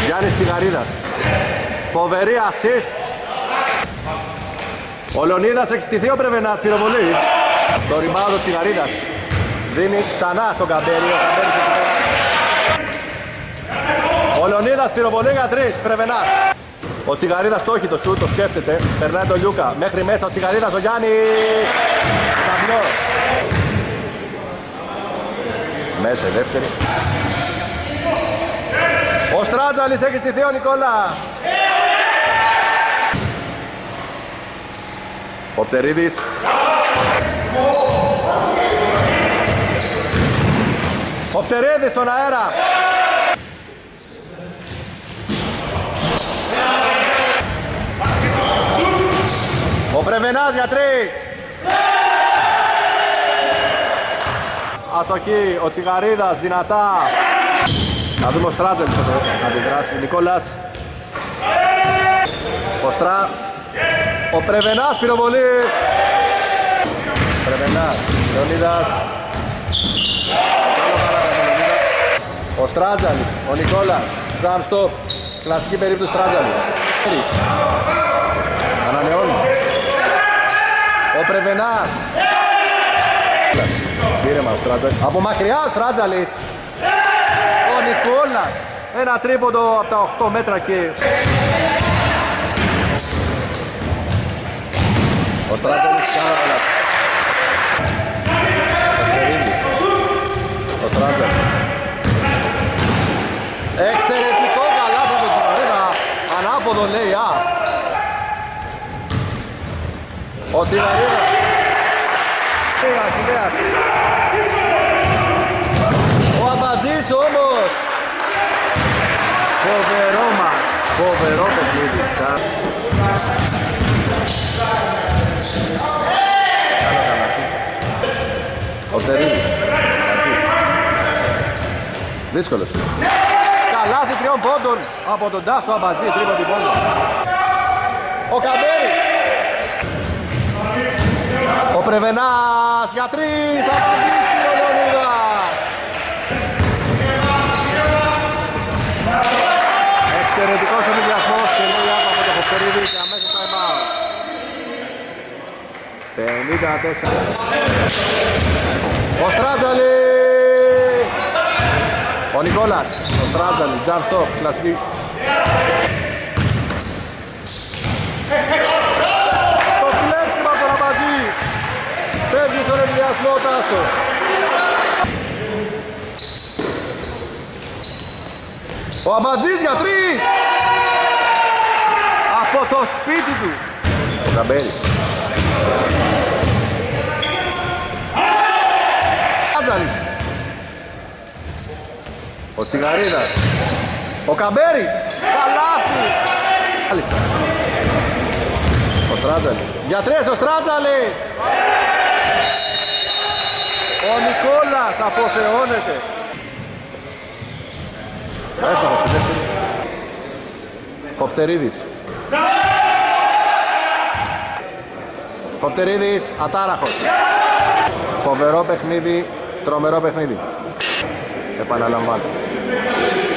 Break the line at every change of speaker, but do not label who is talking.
Γιάννης Τσιγαρίδας. Φοβερή assist. Ο Λεωνίδας εξητηθεί ο Πρεβενάς, πυροβολή. Το rebound ο Τσιγαρίδας. Δίνει ξανά στον Καμπέρι. Ο Λεωνίδας πυροβολή για 3, Πρεβενάς. Ο Τσιγαρίδας το έχει το σουτ, το σκέφτεται. Περνάει τον Λιούκα. Μέχρι μέσα ο Τσιγαρίδας, ο Γιάννης. Σταυλό. Μέσα η δεύτερη. Ο Στράτζαλης έχει στηθεί ο Νικόλας. Ο Πτερίδης. Ο Πτερίδης στον αέρα. Ο Πρεβενάς για 3. Αστοχή, ο Τσιγαρίδας δυνατά. Θα δούμε ο Στράτζελης εδώ, να αντιδράσει. Νικόλας. Ο Πρεβενάς πυροβολή. Πρεβενάς, Λεωνίδας. Ο Στράτζαλης, ο Νικόλας. Jump stop. Κλασική περίπτωση Στράτζαλη. Ανανεώνει. Ο Πρεβενάς. Πήρεμα ο Στράτζαλης. Από μακριά ο Στράτζαλης. Ο Νικόλας. Ένα τρίποντο από τα 8 μέτρα και... Ο Στράτζαλης κάνα καλά. Ο Στράτζαλης. Εξαιρετικό καλάθι από τον Τσιγαρίδα. Ανάποδο λέει Ο Τσιγαρίδας. Ο Αμπατζής όμως. Φοβερό μας. Φοβερό παιχνίδι. Ο Πτερίδης. Δύσκολος. Καλάθι 3 πόντων από τον Τάσο Αμπατζή. Τρίποντη πόντο. Ο Καμπέρης. Ο Πρεβενάς για 3. Θα πατήσει ο Λεωνίδας. Εξαιρετικός ο μηδιασμός και λέει από το Πτερίδη και αμέσως time out. 54. Ο Στράτζαλη. Ο Νικόλας. Ο Στράτζαλη. Jump stop. Κλασική. Το κλέψιμο από τον Αμπατζή. Φεύγει στον εμβιασμό ο Τάσος. Ο Αμπατζής για 3. Από το σπίτι του. Ο Καμπέρης. Στράτζαλης. Ο Τσιγαρίδας. Ο Καμπέρης. Καλάθι. Μάλιστα. Ο Στράτζαλης. Για 3 ο Στράτζαλης. Ο Νικόλας αποθεώνεται. Έστοχος στη δεύτερη. Ο Πτερίδης. Ο Πτερίδης ατάραχος. Φοβερό παιχνίδι, τρομερό παιχνίδι. Επαναλαμβάνω.